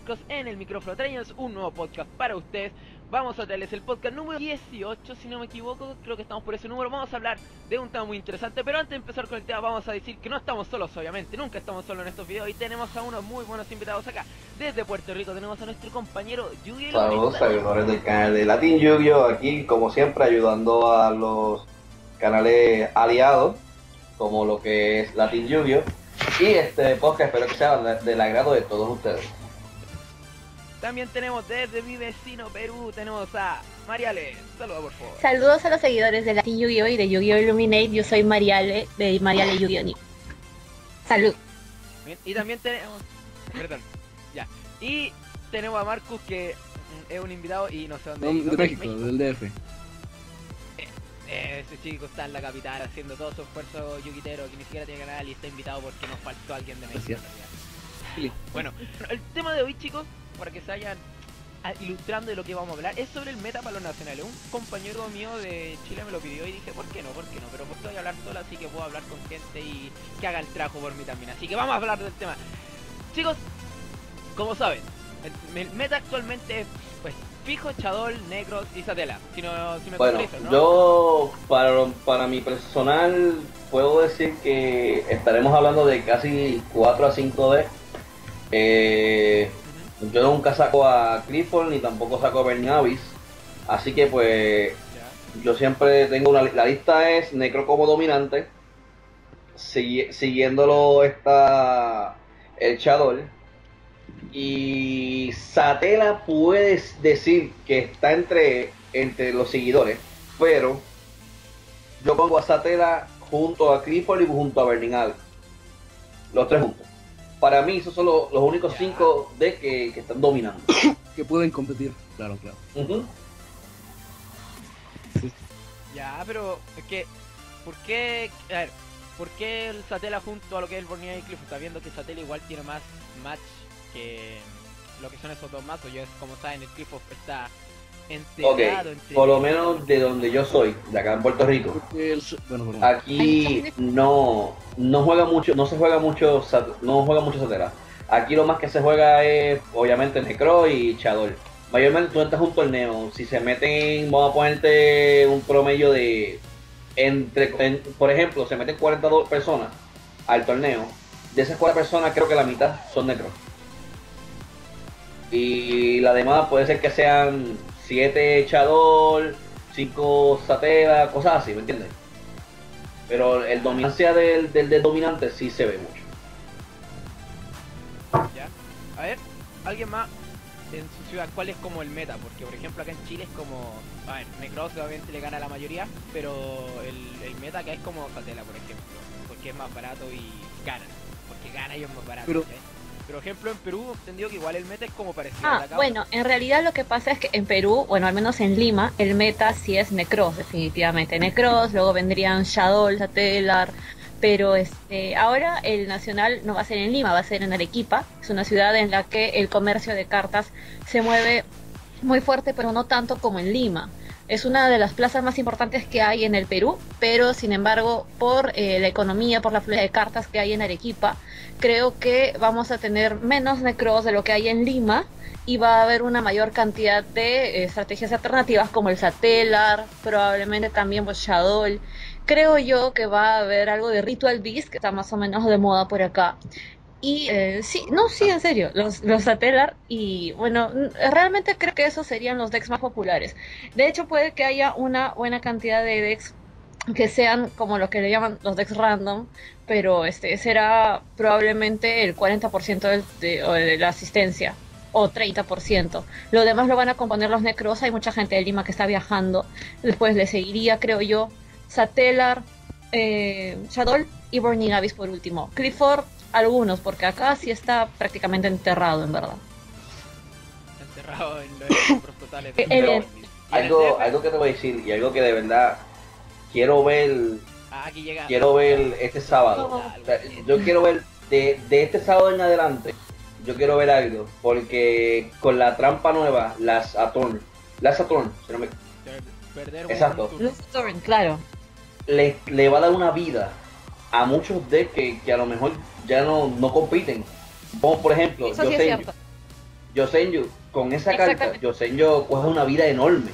Cross en el micrófono. Traemos un nuevo podcast para ustedes. Vamos a traerles el podcast número 18, si no me equivoco. Creo que estamos por ese número. Vamos a hablar de un tema muy interesante. Pero antes de empezar con el tema, vamos a decir que no estamos solos, obviamente. Nunca estamos solos en estos videos. Y tenemos a unos muy buenos invitados acá. Desde Puerto Rico tenemos a nuestro compañero Yu-Gi-Oh! Saludos, seguidores del canal de Latin Yu-Gi-Oh! Aquí, como siempre, ayudando a los canales aliados, como lo que es Latin Yu-Gi-Oh! Y este podcast espero que sea del agrado de todos ustedes. También tenemos desde mi vecino Perú, tenemos a Mariale. Saludos, por favor. Saludos a los seguidores de Latin Yu-Gi-Oh! Y de Yu-Gi-Oh! Illuminate. Yo soy Mariale, de Mariale Yu-Gi-Oh! Salud. Bien, y también tenemos... Perdón, ya. Y tenemos a Marcus, que es un invitado y no sé dónde... De México, del DF. Ese chico está en la capital haciendo todo su esfuerzo yuquitero, que ni siquiera tiene canal y está invitado porque nos faltó alguien de México. Sí. Bueno, el tema de hoy, chicos, para que se vayan ilustrando de lo que vamos a hablar, es sobre el meta para los nacionales. Un compañero mío de Chile me lo pidió y dije, ¿por qué no? Pero porque voy a hablar sola, así que puedo hablar con gente y que haga el trabajo por mí también. Así que vamos a hablar del tema. Chicos, como saben, el meta actualmente es, pues, fijo, Chadol, Necros y Satela. Si me Bueno, actualizo, ¿no? yo para mi personal puedo decir que estaremos hablando de casi 4 a 5 D. Yo nunca saco a Clifford ni tampoco saco a Bernavis, así que pues yo siempre tengo la lista es Necro como dominante, siguiéndolo está el Chadol, y Satela puedes decir que está entre los seguidores, pero yo pongo a Satela junto a Clifford y junto a Burning Ally, los tres juntos. Para mí esos son los únicos 5 D que están dominando. Que pueden competir, claro. Sí. Ya, pero es que, ¿por qué el Satela junto a lo que es el Borneo y Cliff? Está viendo que Satela igual tiene más match que lo que son esos dos mazos. Yo, como saben, el Cliff está enterrado. Ok, por lo menos de donde yo soy, de acá en Puerto Rico. Aquí no se juega mucho Satela. Aquí lo más que se juega es obviamente Necro y Chadol. Mayormente tú entras a un torneo, si se meten, vamos a ponerte un promedio de por ejemplo, se meten 42 personas al torneo. De esas 4 personas creo que la mitad son Necro. Y la demás puede ser que sean 7 Chadol, 5 Satela, cosas así, ¿me entiendes? Pero el dominancia del dominante sí se ve mucho. Ya. A ver, alguien más en su ciudad, ¿cuál es como el meta? Porque por ejemplo acá en Chile es como, a ver, Necros obviamente le gana a la mayoría, pero el meta acá es como Satela, por ejemplo, porque es más barato y gana, porque gana y es más barato. Pero ejemplo en Perú entendido que igual el meta es como parecido a acá. Bueno, en realidad lo que pasa es que en Perú, bueno, al menos en Lima, el meta sí es Necros, definitivamente. Necros, luego vendrían Shadol, Satelar, pero ahora el nacional no va a ser en Lima, va a ser en Arequipa. Es una ciudad en la que el comercio de cartas se mueve muy fuerte, pero no tanto como en Lima. Es una de las plazas más importantes que hay en el Perú, pero sin embargo, por la economía, por la fluidez de cartas que hay en Arequipa, creo que vamos a tener menos Necros de lo que hay en Lima y va a haber una mayor cantidad de estrategias alternativas como el Satelar, probablemente también pues Shadol. Creo yo que va a haber algo de Ritual Beast, que está más o menos de moda por acá. Y sí, en serio, los Satelar, y bueno, realmente creo que esos serían los decks más populares. De hecho, puede que haya una buena cantidad de decks que sean como lo que le llaman los decks random, pero será probablemente el 40% de la asistencia, o 30%. Lo demás lo van a componer los Necros. Hay mucha gente de Lima que está viajando. Después le seguiría, creo yo, Satelar, Shadol y Burning Abyss por último. Clifford, algunos, porque acá sí está prácticamente enterrado, en verdad. Enterrado en los números totales. Algo que te voy a decir, y algo que de verdad quiero ver este sábado. O sea, yo quiero ver de este sábado en adelante, yo quiero ver algo, porque con la trampa nueva, las Saturn, si no me... Exacto. Saturn, claro. Le va a dar una vida a muchos decks que a lo mejor ya no compiten. Como por ejemplo, Yosenju, con esa carta, Yosenju coge una vida enorme.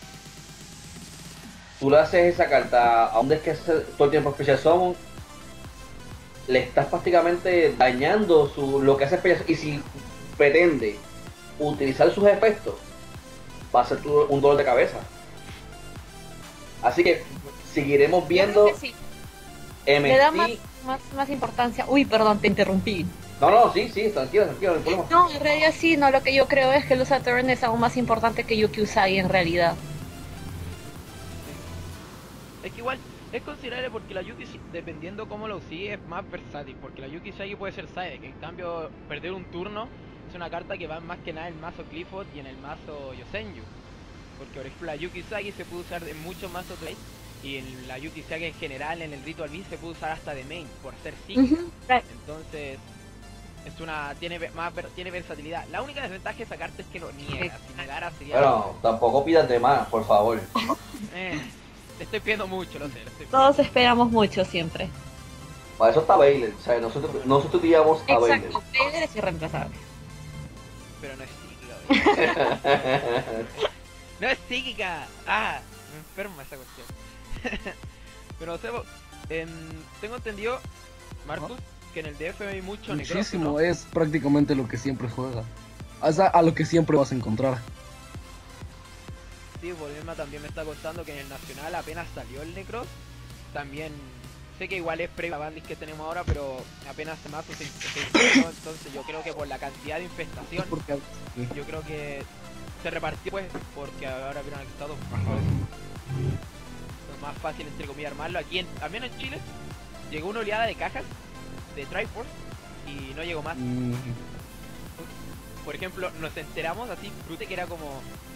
Tú le haces esa carta a un deck que hace todo el tiempo Special Summon, le estás prácticamente dañando lo que hace Special Summon, y si pretende utilizar sus efectos, va a ser un dolor de cabeza. Así que seguiremos viendo sí. MT. Le da más importancia. Uy, perdón, te interrumpí. No, sí, tranquilo, no hay problema. No, en realidad sí, no, lo que yo creo es que Luz Saturn es aún más importante que Yuki Usagi en realidad. Es que igual es considerable porque la Yuki, dependiendo cómo lo sigue, es más versátil. Porque la Yuki Usagi puede ser side, que en cambio perder un turno es una carta que va más que nada en el mazo Clifford y en el mazo Yosenju. Porque por ejemplo la Yuki Usagi se puede usar en muchos mazos trade, y en la Yuki Usagi en general en el Ritual Beast se puede usar hasta de main por ser single. Entonces tiene versatilidad. La única desventaja de esa carta es que lo niega. Si negara sería... Bueno, tampoco pidas de más, por favor. Te estoy pidiendo mucho, lo sé. Todos esperamos mucho siempre. Para eso está Baylor, o sea, nosotros pillamos a Baylor. Exacto, Baylor es irreemplazable. Pero no es psíquica. No es psíquica. Me enferma esa cuestión. Pero no sé, tengo entendido, Marcus, que en el DF hay mucho muchísimo, necrosis, ¿no? es prácticamente lo que siempre juega. O sea, a lo que siempre vas a encontrar. Sí, Volvema también me está contando que en el Nacional apenas salió el Necros. También sé que igual es previa bandis que tenemos ahora, pero apenas mazo se infectó, entonces yo creo que por la cantidad de infestación, yo creo que se repartió pues, porque ahora vieron el estado más fácil entre comillas armarlo. Aquí al menos en Chile llegó una oleada de cajas de Triforce y no llegó más. Por ejemplo, nos enteramos así, Brute, que era como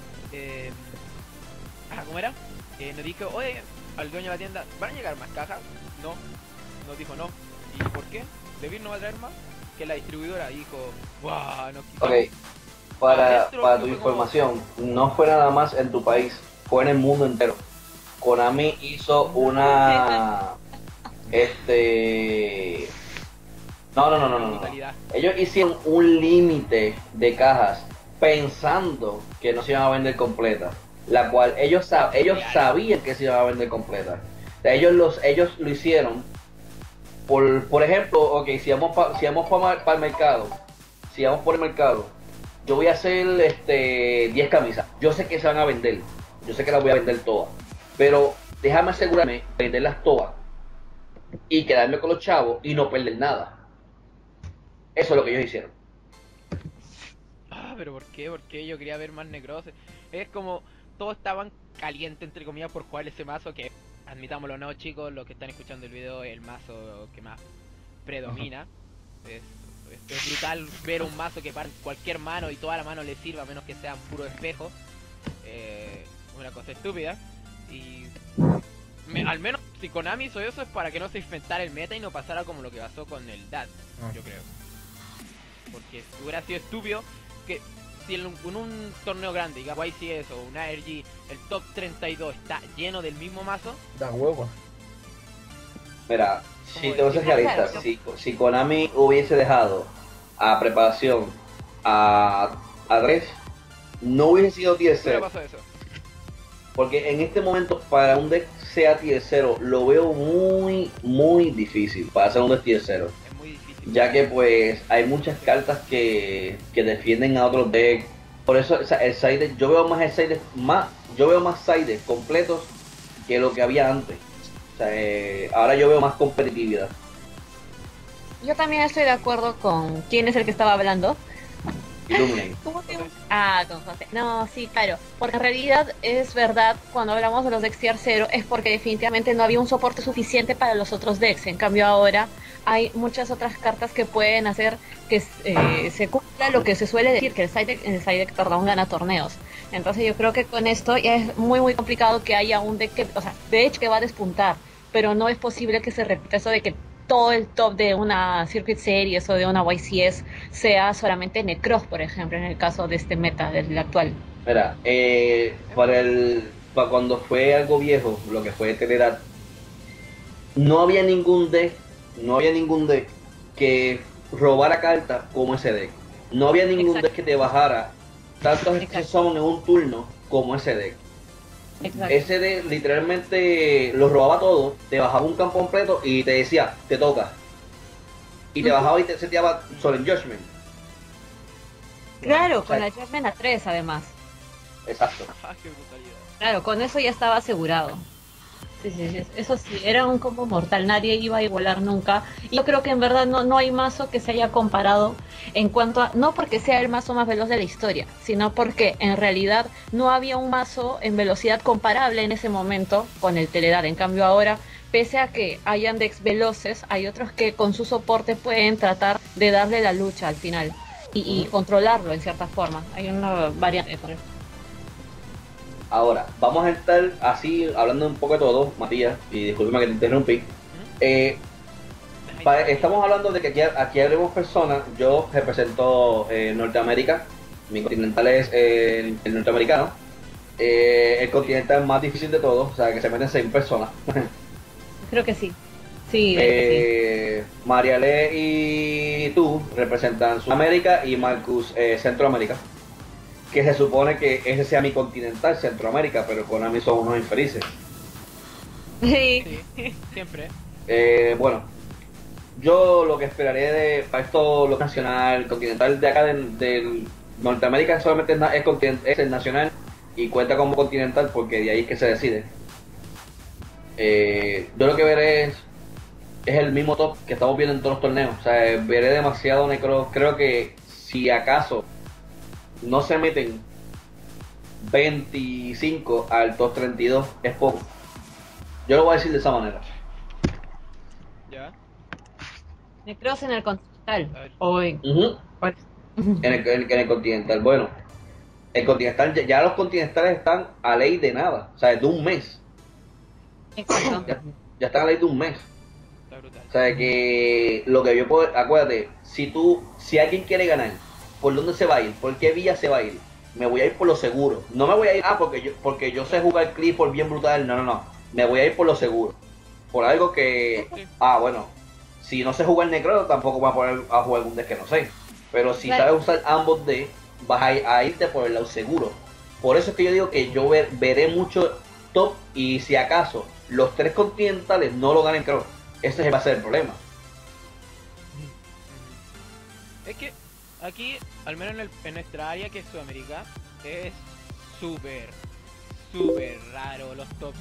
¿cómo era? Nos dijo, oye, al dueño de la tienda, ¿van a llegar más cajas? No, nos dijo no. ¿Y por qué? ¿Devir no va a traer más? Que la distribuidora dijo, ¡guau! No quiso. Ok, para tu información, no fue nada más en tu país, fue en el mundo entero. Konami hizo una... No. Ellos hicieron un límite de cajas pensando que no se iban a vender completa, la cual ellos sabían que se iba a vender completa. O sea, ellos lo hicieron por ejemplo, ok, si vamos para el mercado, si vamos por el mercado, yo voy a hacer 10 camisas, yo sé que se van a vender, yo sé que las voy a vender todas, pero déjame asegurarme de venderlas todas y quedarme con los chavos y no perder nada. Eso es lo que ellos hicieron. Pero ¿por qué? Porque yo quería ver más necrosis. Es como todos estaban calientes entre comillas por jugar ese mazo que, admitámoslo o no, chicos, los que están escuchando el video, es el mazo que más predomina. Es brutal ver un mazo que para cualquier mano y toda la mano le sirva, a menos que sea puro espejo. Una cosa estúpida. Y al menos si Konami hizo eso es para que no se inventara el meta y no pasara como lo que pasó con el DAT, yo creo. Porque hubiera sido estúpido que si en un torneo grande, diga YCS o una RG, el top 32 está lleno del mismo mazo. Da huevo. Mira, si te voy a ser realista, si Konami hubiese dejado a preparación a 3, no hubiese sido tier 0. ¿Qué pasó eso? Porque en este momento para un deck sea tier 0 lo veo muy difícil para hacer un deck tier 0. Es muy difícil. Ya que pues hay muchas cartas que defienden a otros decks. Por eso el side deck, yo veo más side decks completos que lo que había antes. O sea, ahora yo veo más competitividad. Yo también estoy de acuerdo con quién es el que estaba hablando. Illuminate. ¿Cómo te... con José. No, sí, claro. Porque en realidad es verdad, cuando hablamos de los decks tier 0, es porque definitivamente no había un soporte suficiente para los otros decks. En cambio ahora hay muchas otras cartas que pueden hacer que se cumpla lo que se suele decir, que el side deck gana torneos. Entonces yo creo que con esto ya es muy complicado que haya un deck que, o sea, de hecho que va a despuntar, pero no es posible que se repita eso de que todo el top de una Circuit Series o de una YCS sea solamente Necros, por ejemplo, en el caso de este meta, del actual. Mira, para cuando fue algo viejo, lo que fue Telerat, no había ningún deck que robara cartas como ese deck. No había ningún Exacto. deck que te bajara tantos Exquisite Summon en un turno como ese deck. Exacto. Ese deck literalmente lo robaba todo, te bajaba un campo completo y te decía, te toca. Y te bajaba y te seteaba Solemn Judgment. Claro, O sea, con la Judgment a 3 además. Exacto. Ah, qué brutalidad. Claro, con eso ya estaba asegurado. Sí, sí, sí, eso sí, era un combo mortal, nadie iba a igualar nunca. Y yo creo que en verdad no hay mazo que se haya comparado en cuanto a, no porque sea el mazo más veloz de la historia, sino porque en realidad no había un mazo en velocidad comparable en ese momento con el Teledar. En cambio ahora, pese a que hayan decks veloces, hay otros que con su soporte pueden tratar de darle la lucha al final y controlarlo en cierta forma. Hay una variante. Ahora, vamos a estar así hablando un poco de todo, Matías, y discúlpeme que te interrumpí. Estamos hablando de que aquí haremos personas. Yo represento Norteamérica, mi continental es el norteamericano. El continental más difícil de todos, o sea que se meten 6 personas. Creo que sí. Sí, sí. Mariale y tú representan Sudamérica y Marcus Centroamérica. Que se supone que ese sea mi continental, Centroamérica, pero Konami son unos infelices. Sí. Sí, siempre. Bueno, yo lo que esperaré para esto, lo nacional, continental de acá del Norteamérica solamente es el nacional y cuenta como continental porque de ahí es que se decide. Yo lo que veré es el mismo top que estamos viendo en todos los torneos. O sea, veré demasiado Necros. Creo que si acaso no se meten 25 al top 32 es poco. Yo lo voy a decir de esa manera. Ya. Necros en el continental. A ver. Hoy. En el continental. Bueno, el continental, ya los continentales están a ley de nada. O sea, de un mes. Exacto. Ya están a ley de un mes. Está brutal. O sea, que lo que yo puedo, acuérdate, si alguien quiere ganar, ¿por dónde se va a ir? ¿Por qué vía se va a ir? Me voy a ir por lo seguro. No me voy a ir, porque yo sé jugar Clifford bien brutal. No. Me voy a ir por lo seguro. Por algo que, bueno, si no sé jugar Necro, tampoco voy a poner a jugar algún deck que no sé. Pero si Claro. sabes usar ambos decks, vas a irte por el lado seguro. Por eso es que yo digo que yo veré mucho top y si acaso los 3 continentales no lo ganen, creo. Ese va a ser el problema. Es que aquí, al menos en nuestra área que es Sudamérica, es súper raro los tops.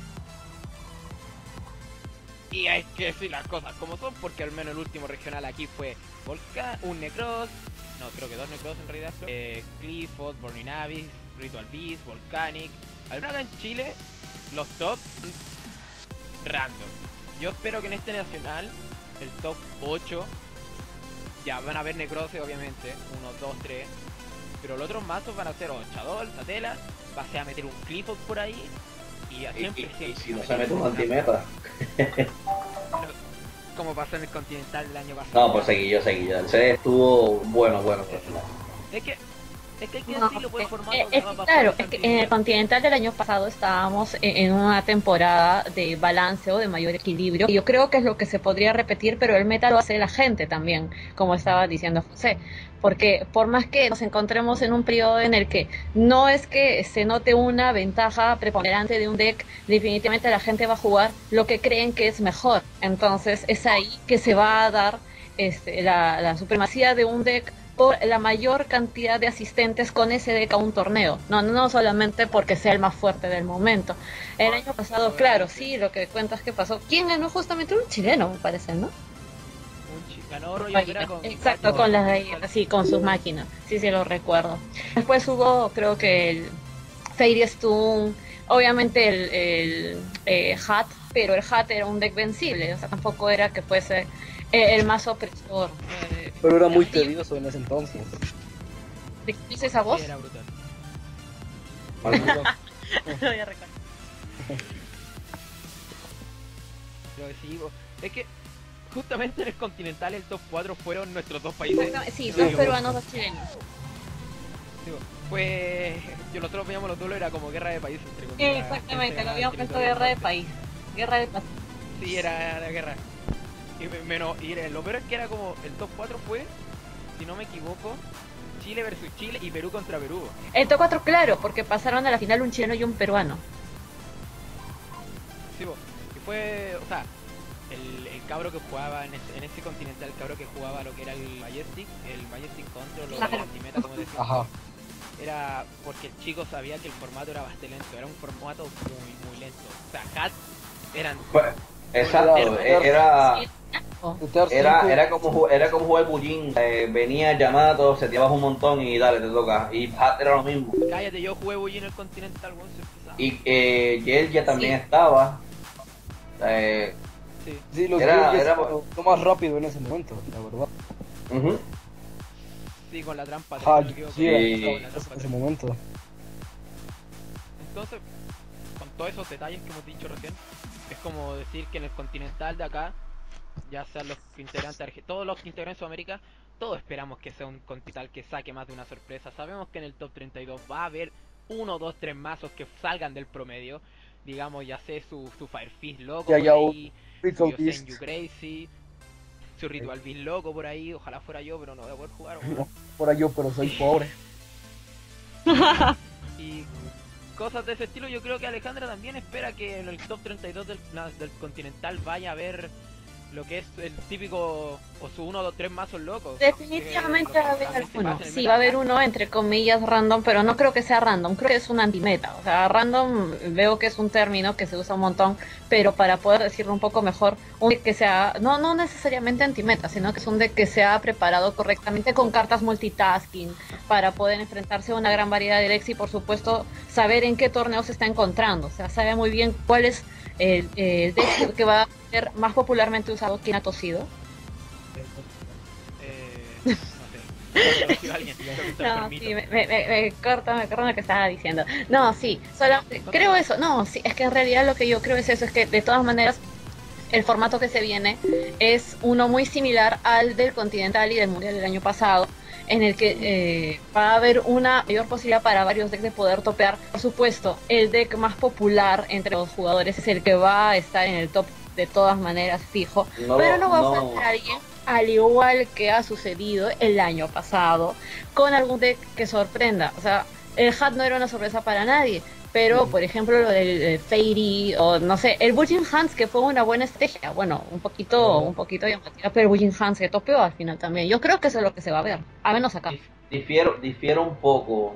Y hay que decir las cosas como son, porque al menos el último regional aquí fue un Necros, no, creo que 2 Necros en realidad, Clifford, Burning Abyss, Ritual Beast, Volcanic. Al menos acá en Chile, los tops random. Yo espero que en este nacional, el top 8, ya van a haber Necrose obviamente, 1, 2, 3. Pero los otros mazos van a ser Chadol, Satela, vas a meter un Clifford por ahí. Y siempre Y si no se mete un antimeta. Como pasó en el Continental el año pasado. No, pues seguí yo. El CD estuvo bueno. Es que hay que No, decirlo por el formato. claro, es que en el continental del año pasado estábamos en una temporada de balance o de mayor equilibrio. Y yo creo que es lo que se podría repetir, pero el meta lo hace la gente también, como estaba diciendo José. Porque por más que nos encontremos en un periodo en el que no es que se note una ventaja preponderante de un deck, definitivamente la gente va a jugar lo que creen que es mejor. Entonces es ahí que se va a dar la supremacía de un deck por la mayor cantidad de asistentes con ese deck a un torneo. No solamente porque sea el más fuerte del momento. El año pasado, claro, sí, lo que cuentas que pasó. ¿Quién ganó? Justamente un chileno, me parece, ¿no? Ganó Roger Vera con... Exacto, con las galletas, sí, con sus máquinas. Sí, lo recuerdo. Después hubo, creo que el Fairy Stone, obviamente el Hat, pero el Hat era un deck vencible, o sea, tampoco era que fuese el más opresor. Pero era muy tedioso en ese entonces. ¿De qué dices esa voz? Sí, era brutal. Lo voy a recordar. Pero sí, es que justamente en el Continental el top 4 fueron nuestros dos países. Sí, dos peruanos, dos chilenos. Digo, pues yo nosotros veíamos los duelos, era como guerra de países entre comillas. Exactamente, lo habíamos puesto guerra de país. Guerra de país. Sí, era la guerra. Y lo peor es que era como el top 4 fue, si no me equivoco, Chile versus Chile y Perú contra Perú. El top 4, claro, porque pasaron a la final un chileno y un peruano. Sí, y fue, o sea, el cabro que jugaba en ese continental, el cabro que jugaba lo que era el Majestic Control, o el Antimeta, como decía. Ajá. Era porque el chico sabía que el formato era bastante lento, era un formato muy lento. O sea, Hat eran... Exacto, era como jugar Bullín, venía Yamato, se te baja un montón y dale, te toca. Y Hat era lo mismo. Cállate, yo jugué Bullín en el Continental, bueno, y Yel ya también estaba. Sí, los era lo más rápido en ese momento, la verdad. Sí, con la trampa. En ese momento. Entonces, con todos esos detalles que hemos dicho recién, es como decir que en el Continental de acá, ya sean los integrantes, todos los integrantes de Sudamérica, todos esperamos que sea un Continental que saque más de una sorpresa. Sabemos que en el top 32 va a haber 1, 2, 3 mazos que salgan del promedio. Digamos, ya sé, su Fire Fist loco por ahí, su Yosenju Crazy, su Ritual Beast loco por ahí. Ojalá fuera yo, pero no voy a poder jugar. No, fuera yo, pero soy pobre. Y cosas de ese estilo. Yo creo que Alejandra también espera que en el top 32 del Continental vaya a ver lo que es el típico, o su 1, 2, 3 mazos locos. Definitivamente va a haber alguno. Sí, va a haber uno entre comillas random, pero no creo que sea random, creo que es un antimeta. O sea, random veo que es un término que se usa un montón, pero para poder decirlo un poco mejor, un deck que sea, no necesariamente antimeta, sino que es un deck que se ha preparado correctamente con cartas multitasking para poder enfrentarse a una gran variedad de decks y por supuesto saber en qué torneo se está encontrando. O sea, sabe muy bien cuál es el deck que va a ser más popularmente usado. ¿Quién ha tosido? No sé. No, sí, me corta lo que estaba diciendo. No, sí, creo eso. No, sí, es que en realidad lo que yo creo es eso, es que de todas maneras el formato que se viene es uno muy similar al del Continental y del Mundial del año pasado, en el que va a haber una mayor posibilidad para varios decks de poder topear. Por supuesto, el deck más popular entre los jugadores es el que va a estar en el top de todas maneras fijo, pero no va a faltar alguien, al igual que ha sucedido el año pasado, con algún deck que sorprenda. O sea, el Hat no era una sorpresa para nadie, pero por ejemplo lo del Fairy, o no sé, el Bujin Hands, que fue una buena estrategia, bueno, un poquito llamativa, pero el Bujin Hands se topeó al final también. Yo creo que eso es lo que se va a ver, a menos acá. Difiero un poco,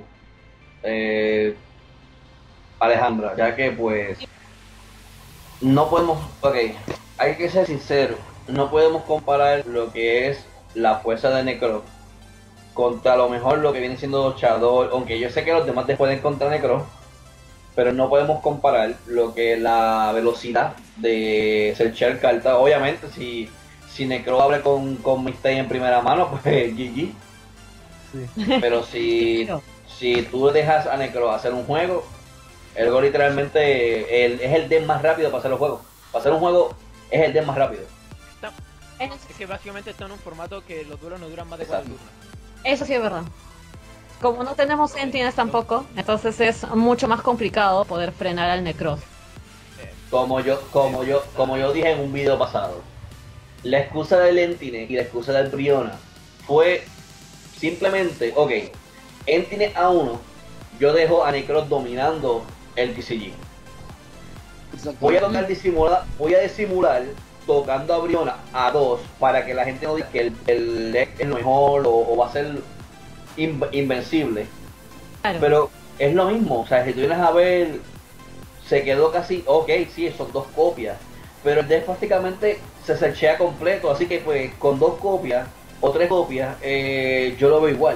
Alejandra, ya que pues no podemos, hay que ser sinceros, no podemos comparar lo que es la fuerza de Necro contra a lo mejor lo que viene siendo Shadow, aunque yo sé que los demás te pueden contra Necro, pero no podemos comparar lo que es la velocidad de searchar cartas. Obviamente si Necro abre con Mistake en primera mano, pues GG. Sí. Pero si tú dejas a Necro hacer un juego, el Go literalmente es el deck más rápido para hacer los juegos. Para hacer un juego es el deck más rápido. Es que básicamente está en un formato que los duelos no duran más de 4 turnos. Eso sí es verdad. Como no tenemos Sentinels tampoco, entonces es mucho más complicado poder frenar al Necros. Como yo dije en un video pasado, la excusa del Entine y la excusa del Briona fue simplemente, Entine A1, yo dejo a Necros dominando el TCG. Voy a disimular tocando a Briona a 2 para que la gente no diga que el deck es lo mejor o va a ser invencible. Claro. Pero es lo mismo, o sea, si tú vienes a ver, se quedó casi, sí, son 2 copias, pero el deck prácticamente se searchea completo, así que pues con 2 copias o 3 copias, yo lo veo igual.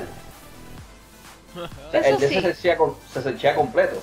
O sea, el deck se searchea completo.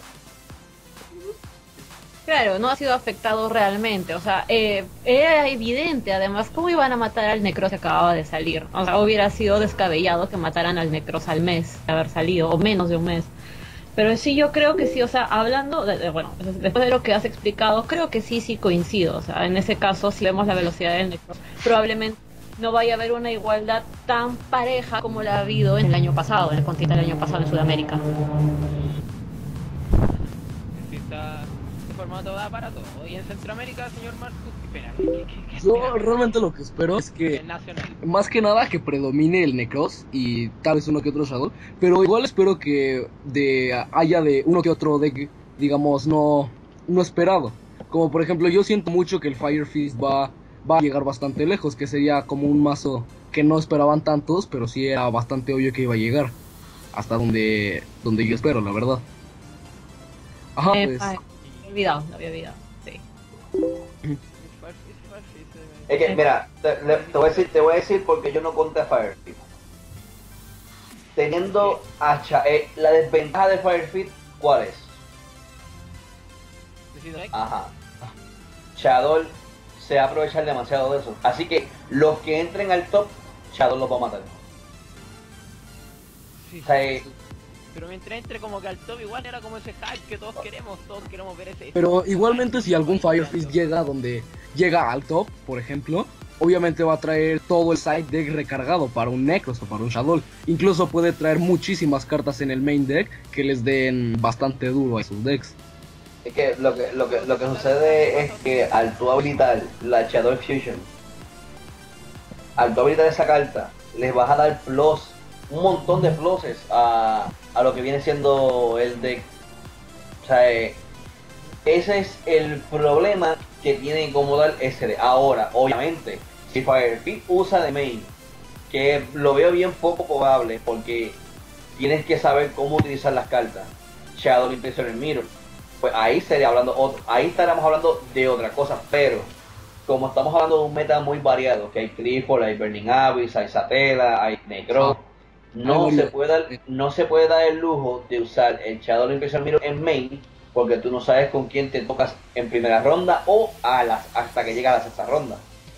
Claro, no ha sido afectado realmente, o sea, era evidente además cómo iban a matar al Necros que acababa de salir. O sea, hubiera sido descabellado que mataran al Necros al mes de haber salido, o menos de un mes. Pero sí, yo creo que sí, o sea, hablando, después de lo que has explicado, creo que sí coincido. O sea, en ese caso, si vemos la velocidad del Necros, probablemente no vaya a haber una igualdad tan pareja como la ha habido en el año pasado, en el continente del año pasado en Sudamérica. formato da para todo. Y en Centroamérica, señor Marcos, espera, Yo realmente lo que espero es que, más que nada, que predomine el Necros y tal vez uno que otro Shadow, pero igual espero que haya de uno que otro deck, digamos, no esperado. Como por ejemplo, yo siento mucho que el Fire Fist va a llegar bastante lejos, que sería como un mazo que no esperaban tantos, pero sí era bastante obvio que iba a llegar hasta donde yo espero, la verdad. Ajá, pues. Lo había olvidado, sí. Es que, mira, te voy a decir porque yo no conté a Firefit. Teniendo la desventaja de Firefit, ¿cuál es? Ajá. Shadow se va a aprovechar demasiado de eso. Así que los que entren al top, Shadow los va a matar. Sí, o sea, pero mientras entre como que al top igual era como ese hype que todos queremos ver ese. Pero igualmente si algún Fire Fist llega al top, por ejemplo, obviamente va a traer todo el side deck recargado para un Necros o para un Shadow. Incluso puede traer muchísimas cartas en el main deck que les den bastante duro a esos decks. Es que lo que sucede es que al tú habilitar la Shadow Fusion, al tú habilitar esa carta, les vas a dar plus, un montón de pluses a lo que viene siendo el deck. O sea, ese es el problema que tiene como dar ese deck. Ahora, obviamente, si Firefit usa de main, que lo veo bien poco probable porque tienes que saber cómo utilizar las cartas, Shadow Impression Mirror, pues ahí ahí estaríamos hablando de otra cosa, pero como estamos hablando de un meta muy variado, que hay Clifford, hay Burning Abyss, hay Satela, hay Necro, no se puede dar el lujo de usar el Shadow Impression Mirror en main, porque tú no sabes con quién te tocas en primera ronda o hasta que llega a la sexta ronda.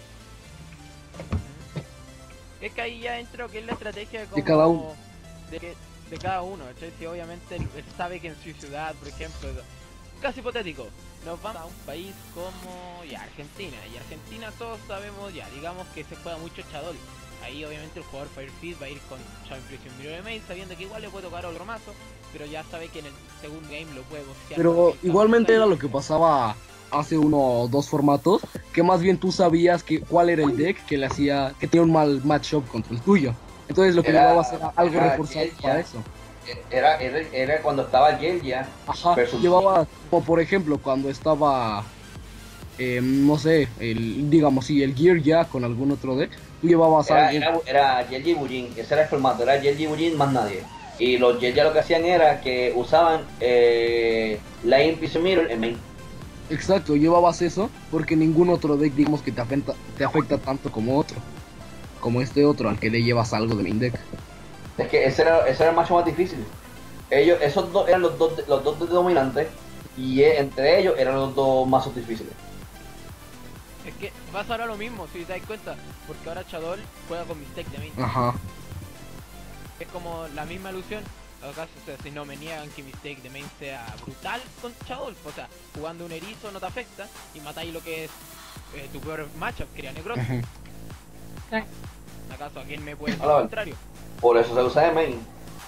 Es que ahí ya entra que es la estrategia de cada uno. De cada uno. Si obviamente él sabe que en su ciudad, por ejemplo, caso hipotético, nos vamos a un país como Argentina, y Argentina todos sabemos digamos que se juega mucho Shadow. Ahí obviamente el jugador Firefit va a ir con Shadow Impression Mirror de main, sabiendo que igual le puede tocar otro mazo, pero ya sabe que en el segundo game lo puede boxear. Pero igualmente era lo que pasaba hace 1 o 2 formatos, que más bien tú sabías cuál era el deck que le hacía, que tenía un mal matchup contra el tuyo. Entonces lo que llevaba a ser algo reforzado para eso. Era cuando estaba Gelja. Ajá, llevaba, como por ejemplo, cuando estaba, no sé, digamos, el Gear ya con algún otro deck, tú llevabas algo. Era Gelja y Bujin, ese era el formato, era Gelja y Bujin más nadie. Y los Gelja lo que hacían era que usaban la Impression Mirror en main. Exacto, llevabas eso porque ningún otro deck, digamos, que te afecta tanto como este otro, al que le llevas algo de main deck. Es que ese era el macho más difícil. Esos dos eran los dos dominantes, y entre ellos eran los dos más difíciles. Es que pasa ahora lo mismo, si te das cuenta, porque ahora Shadow juega con Mistake de main. Ajá. Es como la misma ilusión. Acaso, o sea, si no me niegan que Mistake de main sea brutal con Shadow, o sea, jugando un erizo no te afecta y matáis lo que es tu peor matchup, que era Necros. ¿Acaso a quién me puede decir lo contrario? Por eso se usa de main.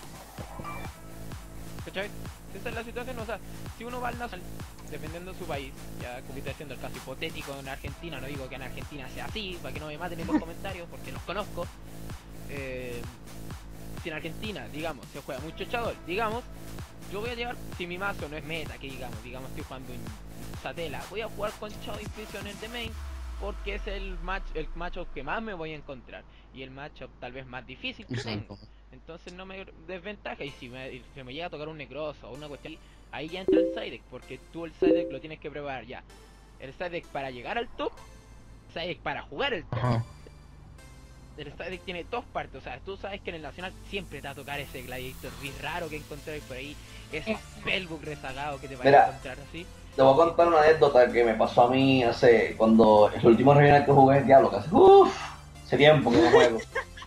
¿Cachai? Esa es la situación, o sea, si uno va al nacional, dependiendo de su país, ya como estoy haciendo el caso hipotético en Argentina, no digo que en Argentina sea así, para que no me maten en los comentarios, porque los conozco. Si en Argentina, digamos, se juega mucho Shadow, digamos, yo voy a llevar, si mi mazo no es meta, que digamos estoy jugando en Satela, voy a jugar con Shadow Impression de main, porque es el matchup que más me voy a encontrar, y el matchup tal vez más difícil que tengo. Entonces no me desventaja, y si me llega a tocar un Necros o una cuestión, ahí ya entra el side deck, porque tú el side deck lo tienes que preparar ya. El side deck para llegar al top, el side deck para jugar el top. Ajá. El side deck tiene 2 partes, o sea, tú sabes que en el Nacional siempre te va a tocar ese Gladiator raro que encontráis por ahí, ese spellbook rezagado que te va a encontrar así. Te voy a contar una anécdota que me pasó a mí cuando el último regional que jugué es Diablo, que hace tiempo que no juego.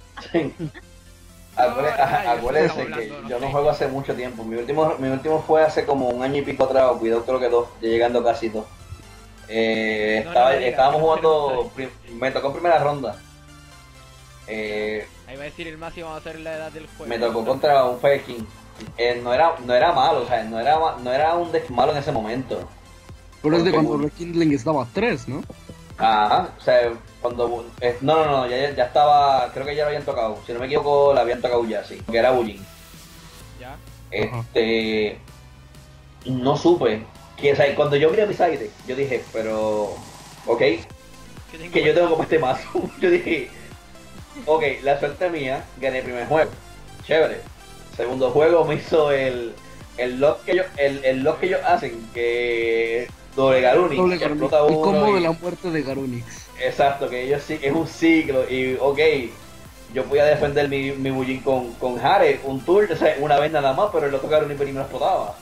Acuérdense que yo no juego hace mucho tiempo. Mi último fue hace como 1 año y pico atrás, cuidado, creo que 2, ya llegando casi 2. Estábamos jugando, me tocó en primera ronda. Ahí va a decir el máximo va a ser la edad del juego. Me tocó contra un Fire King. No era malo, o sea, no era un deck malo en ese momento. Pero es de cuando Rekindling estaba 3, ¿no? Ajá, o sea, cuando... no, ya estaba, creo que ya lo habían tocado. Si no me equivoco, la habían tocado ya, sí. Que era Bujin. ¿Ya? No supe. Que, o sea, cuando yo vi a Misaide, yo dije, pero... Ok, que yo tengo como este mazo. Yo dije, ok, la suerte mía, gané el primer juego. Chévere. Segundo juego me hizo el lock que ellos hacen, que doble Garunix, que explota uno. El combo de la muerte de Garunix. Exacto, que ellos sí, es un ciclo. Y ok, yo podía defender mi Bujin con Hare, un tour, o sea, una vez nada más, pero el otro Garunix venía y me explotaba.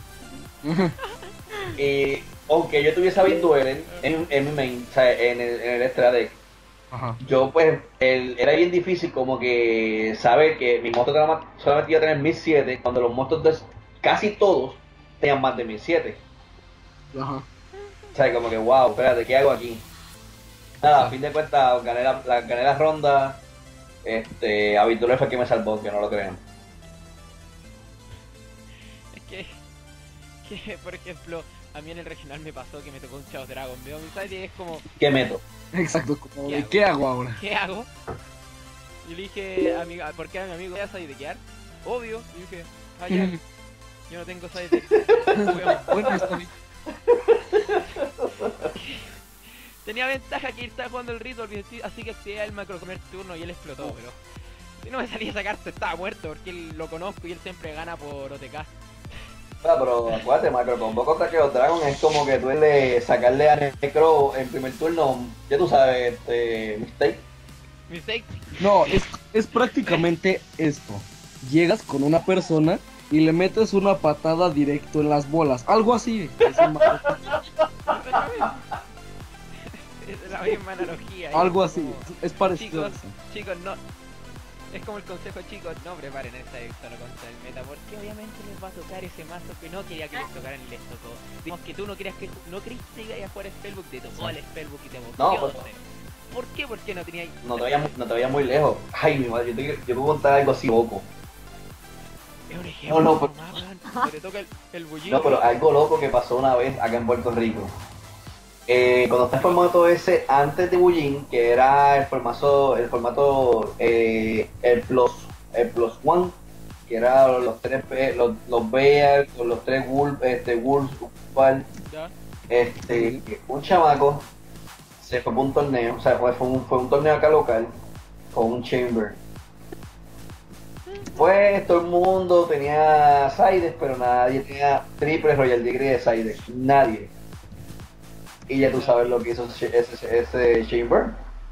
Y aunque yo tuviese a Duelen en mi main, o sea, en el extra deck, yo pues era bien difícil como que saber que mi monstruo solamente iba a tener 1007 cuando los monstruos de casi todos tenían más de 1007. O sea, como que wow, espérate, ¿qué hago aquí? Nada, a fin de cuentas gané la ronda. A Duelen fue el que me salvó, que no lo crean. Es que por ejemplo, a mí en el regional me pasó que me tocó un Chaos Dragon. Veo mi side y es como... ¿Qué meto? Exacto, como ¿qué hago ahora? ¿Qué hago? Y le dije, ¿por qué a mi amigo voy a sidequear? Obvio. Y dije, ya, yo no tengo side. Bueno, está bien. Tenía ventaja que él estaba jugando el ritual, así que activé el macro comer turno y él explotó, pero... Si no me salía a sacarte estaba muerto, porque él lo conozco y él siempre gana por OTK. Pero acuérdate, Macro Combo contra Chaos Dragon es como que tú sacarle a Necro en primer turno, ya tú sabes, Mistake. No, es prácticamente esto. Llegas con una persona y le metes una patada directo en las bolas, algo así. Es la misma analogía. Algo así, es parecido. Chicos, no. Es como el consejo, chicos, no preparen esta solo contra el meta, porque obviamente les va a tocar ese mazo que no quería que les tocaran y les tocó. Digamos que tú no creíste que iba a jugar Spellbook, te tocó el Spellbook y te movió. No, pues, ¿por qué? Porque no tenía... No te vayas muy lejos. Ay, mi madre, yo puedo contar algo así loco. Es un ejemplo, no, pero... te toca el Bujin. No, pero algo loco que pasó una vez acá en Puerto Rico. Cuando está el formato ese antes de Bujin, que era el formato el plus one, que era los tres los Bear con los tres Wolves un chamaco se fue por un torneo, o sea fue un torneo acá local con un Chamber. Pues todo el mundo tenía Sides, pero nadie tenía triple Royal Degree de Sides, nadie. Y ya tú sabes lo que hizo ese Chamber.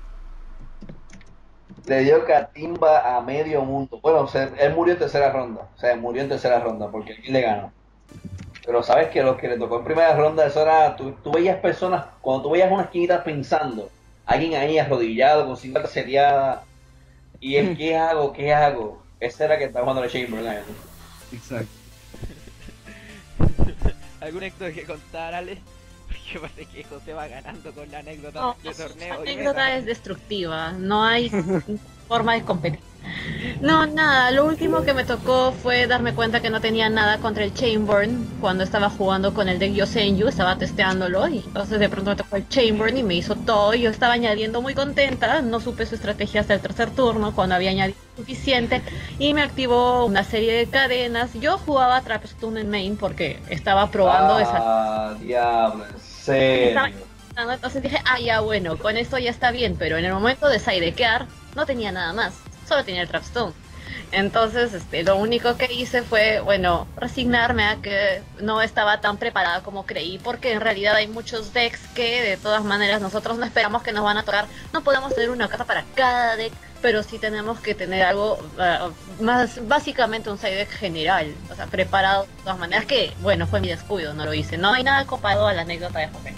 Le dio catimba a medio mundo. Bueno, o sea, él murió en tercera ronda. O sea, murió en tercera ronda porque él le ganó. Pero sabes que lo que le tocó en primera ronda, eso era. Tú veías personas, cuando tú veías una esquinita pensando, alguien ahí arrodillado, con 50 seteadas. Y el ¿qué hago? ¿Qué hago? Ese era que estaba jugando el Chamber, ¿no? Exacto. ¿Algún anécdota que contar, Ale? Porque parece que José va ganando con la anécdota de torneo. La anécdota es destructiva, no hay forma de competir. No, nada, lo último que me tocó fue darme cuenta que no tenía nada contra el Chamberlain cuando estaba jugando con el deck Yosenju, estaba testeándolo y entonces de pronto me tocó el Chamberlain y me hizo todo y yo estaba añadiendo muy contenta, no supe su estrategia hasta el tercer turno cuando había añadido suficiente y me activó una serie de cadenas. Yo jugaba Trapstone en main porque estaba probando esa... diablo, en serio. Entonces dije, ya bueno, con esto ya está bien, pero en el momento de sidequear no tenía nada más. Solo tenía el Trapstone. Entonces, lo único que hice fue, bueno, resignarme a que no estaba tan preparada como creí, porque en realidad hay muchos decks que de todas maneras nosotros no esperamos que nos van a tocar. No podemos tener una carta para cada deck, pero sí tenemos que tener algo más, básicamente un side deck general, o sea, preparado de todas maneras, que, bueno, fue mi descuido, no lo hice. No hay nada comparado a la anécdota de José.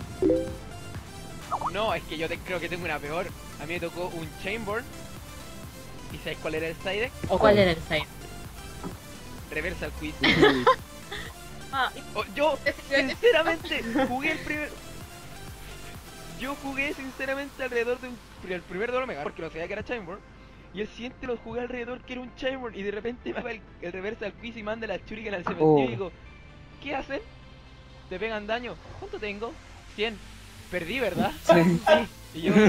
No, es que yo creo que tengo una peor. A mí me tocó un Chamber. ¿Y sabes cuál era el side deck? ¿O cuál era el side? Reversal Quiz. Yo, sinceramente, jugué el primer... Yo jugué, sinceramente, alrededor de el primer duelo me ganó porque no sabía que era Chamber. Y el siguiente lo jugué alrededor que era un Chamber. Y de repente me va el Reversal Quiz y manda la Shuriken al cementerio y digo, ¿qué hacen? te pegan daño. ¿Cuánto tengo? 100. Perdí, ¿verdad? Sí. Y yo...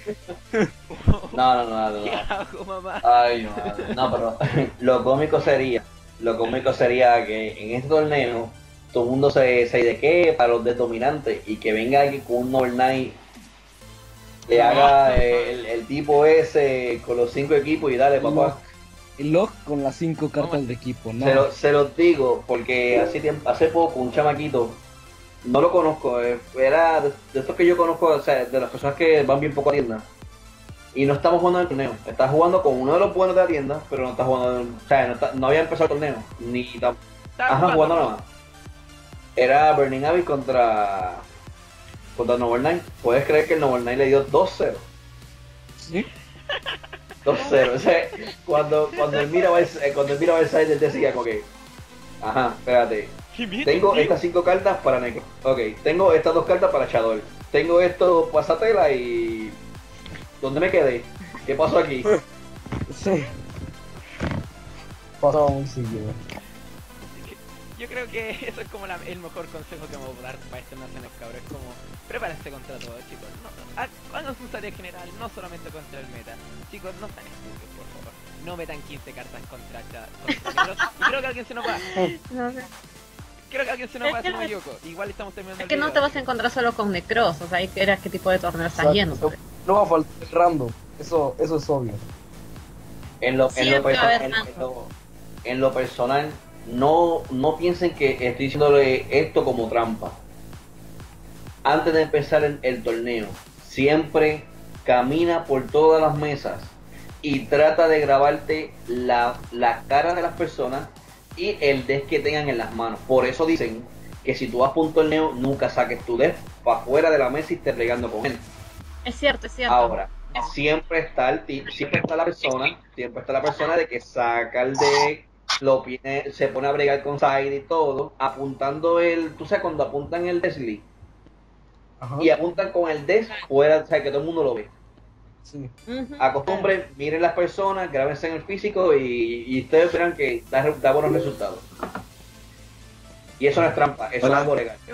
No. ¿Qué hago, mamá? Ay, no, pero lo cómico sería que en este torneo todo el mundo se de qué para los dominantes y que venga alguien con un overnight, le haga el tipo ese con los 5 equipos y dale, papá. El lock con las 5 cartas de equipo, ¿no? Se los digo porque hace poco un chamaquito, no lo conozco, era de estos que yo conozco, o sea, de las personas que van bien poco a tienda. Y no estamos jugando en el torneo, está jugando con uno de los buenos de la tienda, pero no está jugando, o sea, no había empezado el torneo, ni jugando nada más. Era Burning Abyss contra Noble Knight. ¿Puedes creer que el Noble Knight le dio 2-0? ¿Sí? 2-0, o sea, cuando él miraba el side, él decía como que, ajá, espérate, tengo estas 5 cartas para Necro, ok, tengo estas 2 cartas para Shadow, tengo esto para Satela y... ¿Dónde me quedé? ¿Qué pasó aquí? Sí. Pasaba muy seguido. Yo creo que eso es como el mejor consejo que vamos a dar para este nacional, cabrón. Es como, prepárense contra todo, chicos. Hagan su tarea general, no solamente contra el meta. Chicos, no están estúpidos, por favor. No metan 15 cartas contra Necros. Y creo que alguien se nos va. No sé. Creo que alguien se nos va, si no me equivoco. Igual estamos terminando Es que no te vas a encontrar solo con Necros, o sea, ahí era qué tipo de torneo estás yendo. No va a faltar el random, eso es obvio. En lo personal, no piensen que estoy diciéndole esto como trampa. Antes de empezar el torneo, siempre camina por todas las mesas y trata de grabarte la cara de las personas y el deck que tengan en las manos. Por eso dicen que si tú vas por un torneo, nunca saques tu deck para afuera de la mesa y estés pegando con él. Es cierto, es cierto. Ahora, siempre está la persona de que saca el deck, se pone a bregar con side y todo, apuntando tú sabes cuando apuntan el deck y apuntan con el deck fuera, o sea, que todo el mundo lo ve. Sí. Acostumbren, miren las personas, grábense en el físico y ustedes verán que da buenos resultados. Y eso no es trampa, eso es algo legal.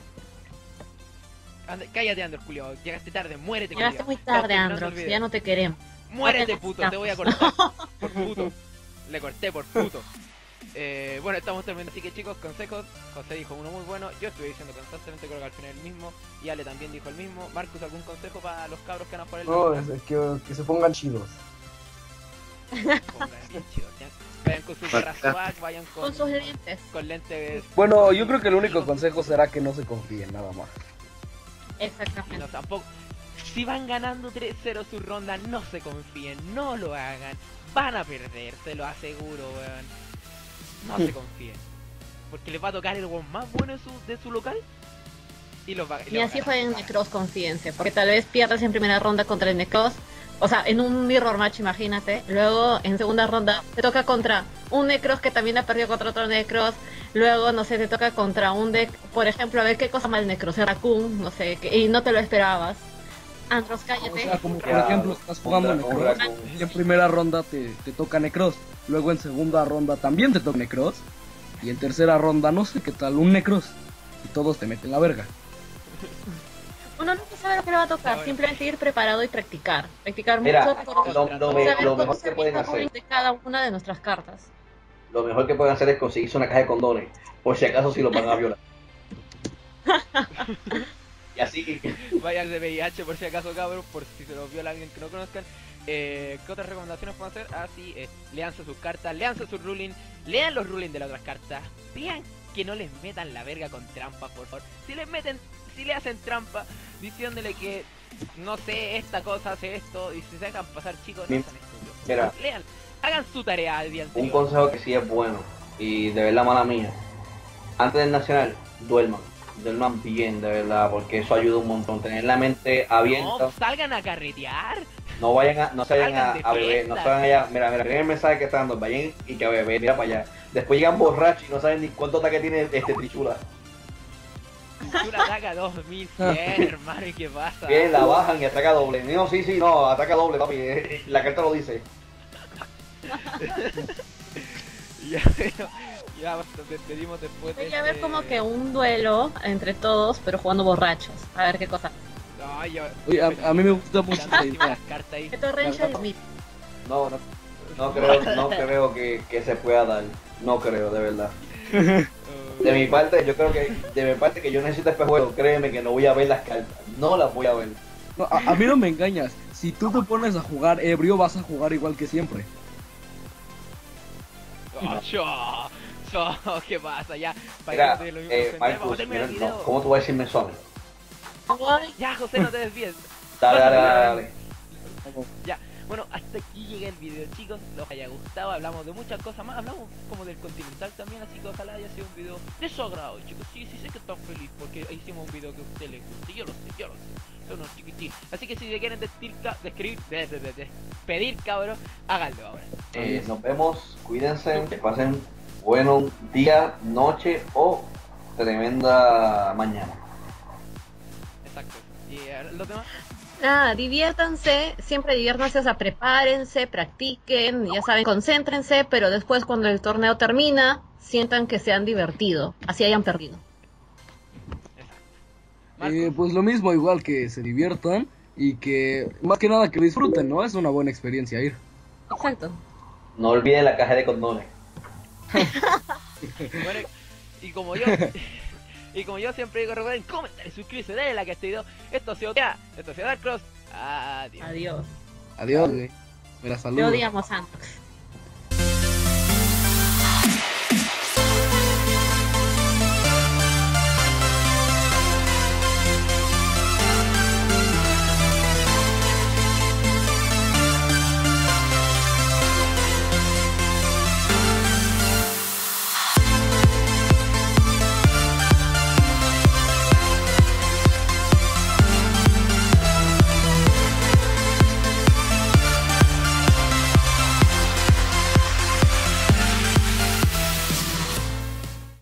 Cállate, Andros, culiao. Llegaste tarde, muérete, culiao. Llegaste muy tarde, Andros, ya no te queremos. Muérete, puto, te voy a cortar. Por puto. Le corté por puto. Bueno, estamos terminando, así que chicos, consejos. José dijo uno muy bueno, yo estuve diciendo constantemente, creo que al final el mismo. Y Ale también dijo el mismo. Marcus, ¿algún consejo para los cabros que van a jugar el No, es que se pongan chidos. Pongan bien chidos, ¿ya? Vayan con sus swag, vayan con sus lentes. Con lentes. Bueno, yo creo que el único consejo será que no se confíen, nada más. Exactamente. No, tampoco. Si van ganando 3-0 su ronda, no se confíen, no lo hagan. Van a perder, se lo aseguro, weón. No se confíen. Porque les va a tocar el weón más bueno de su local. Y así jueguen Necros, confíense. Porque tal vez pierdas en primera ronda contra el Necros. O sea, en un mirror match, imagínate. Luego, en segunda ronda, te toca contra un Necros que también ha perdido contra otro Necros. Luego, no sé, te toca contra un deck, por ejemplo, a ver qué cosa más el Necros, el Raccoon, no sé, y no te lo esperabas. Andros, cállate. O sea, como por ejemplo, estás jugando Necros y en primera ronda te toca Necros. Luego en segunda ronda también te toca Necros. Y en tercera ronda, no sé qué tal, un Necros. Y todos te meten la verga. Uno nunca sabe lo que le va a tocar, simplemente ir preparado y practicar. Practicar Mira, mucho lo mejor que pueden hacer de cada una de nuestras cartas. Lo mejor que pueden hacer es conseguirse una caja de condones, por si acaso si lo van a violar. Y así. Vayan de VIH por si acaso, cabros, por si se los viola alguien que no conozcan. ¿Qué otras recomendaciones pueden hacer? Así, leanse sus cartas, leanse sus ruling, lean los ruling de las otras cartas. Vean que no les metan la verga con trampa, por favor. Si le hacen trampa, diciéndole que, no sé, esta cosa hace esto, y si se dejan pasar, chicos, no sean estúpidos. Mira, lean, hagan su tarea al día anterior. Un consejo que sí es bueno, y de verdad mala mía. Antes del Nacional, duerman bien, de verdad, porque eso ayuda un montón. Tener la mente abierta. No, salgan a carretear. No se vayan a beber, no salgan allá. Mira, miren el mensaje que está dando, vayan y que a beber, mira para allá. Después llegan borrachos y no saben ni cuánto ataque tiene Trichula. Trichula ataca 2100, hermano, ¿y qué pasa? Bien, la bajan y ataca doble. No, no, ataca doble, papi. La carta lo dice. Ya Ya, nos despedimos después de Debería haber como que un duelo entre todos, pero jugando borrachos. A ver qué cosa. Ay, yo... Oye, a mí me gusta mucho esta idea. No creo que se pueda dar. No creo, de verdad. De mi parte, yo creo que que yo necesito este juego, créeme que no voy a ver las cartas. No las voy a ver. No, a mí no me engañas. Si tú te pones a jugar ebrio, vas a jugar igual que siempre. ¿Qué pasa? Ya, mira, Marcus, no, ¿cómo tú vas a decirme eso a mí? Ya, José, no te desvíes. Dale. Ya, bueno, hasta aquí llega el video, chicos. Los haya gustado, hablamos de muchas cosas más. Hablamos como del Continental también, así que ojalá haya sido un video de su agrado, chicos. Sí, sé que están felices porque hicimos un video que a ustedes les guste. Yo lo sé. Son unos chiquititos. Así que si se quieren pedir, cabrón, háganlo ahora. Nos vemos, cuídense, que pasen buen día, noche o tremenda mañana. Exacto. ¿Y los demás? Nada, diviértanse, siempre diviértanse, o sea, prepárense, practiquen, ya saben, concéntrense, pero después cuando el torneo termina, sientan que se han divertido, así hayan perdido. Pues lo mismo, igual que se diviertan y que más que nada que disfruten, ¿no? Es una buena experiencia ir. Exacto. No olviden la caja de condones. Bueno, y como yo siempre digo, recuerden, comenten, suscríbanse, denle like a este video. Esto ha sido Dark Cross. Adiós. Adiós. Adiós, güey. Mira, saludos. Te odiamos, Santos.